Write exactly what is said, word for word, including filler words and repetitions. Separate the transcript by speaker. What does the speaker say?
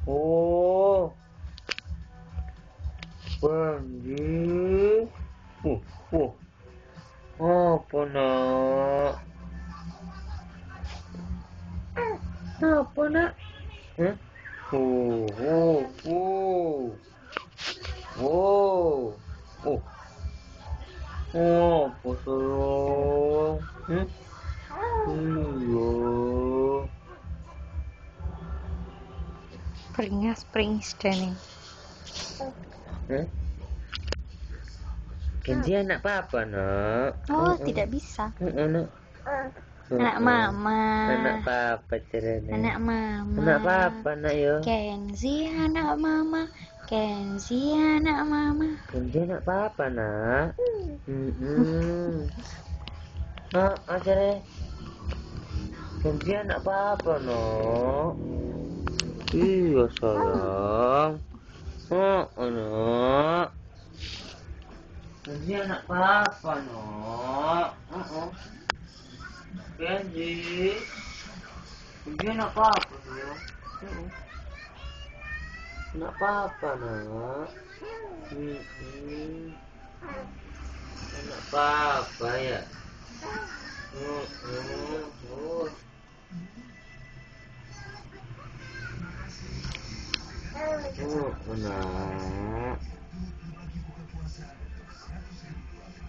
Speaker 1: Oh, Benji. Uh, uh. Apa nak? Apa nak? Hah? Oh, oh, oh. Oh. Oh. Oh, apa sayang? Hmm? Iya.
Speaker 2: Springnya spring standing.
Speaker 1: Hah? Kenji anak papa nak.
Speaker 2: Oh,
Speaker 1: Uh-uh.
Speaker 2: tidak bisa.
Speaker 1: Uh-uh, nak.
Speaker 2: Anak
Speaker 1: Uh-uh.
Speaker 2: mama.
Speaker 1: Anak papa cerita.
Speaker 2: Anak mama.
Speaker 1: Anak papa nak ya.
Speaker 2: Kenzi anak mama. Kenzi anak mama.
Speaker 1: Kenji anak papa nak. Hmm. Nak acara. Kenji anak papa nak. Iya sayang. Oh, anak. Kenji anak papa nak. Uh-uh. Kenji. Kenji anak papa nak. Uh-uh. Anak papa nak. Hmm. Anak papa ya. Uh-uh. Oh. Oh, anak.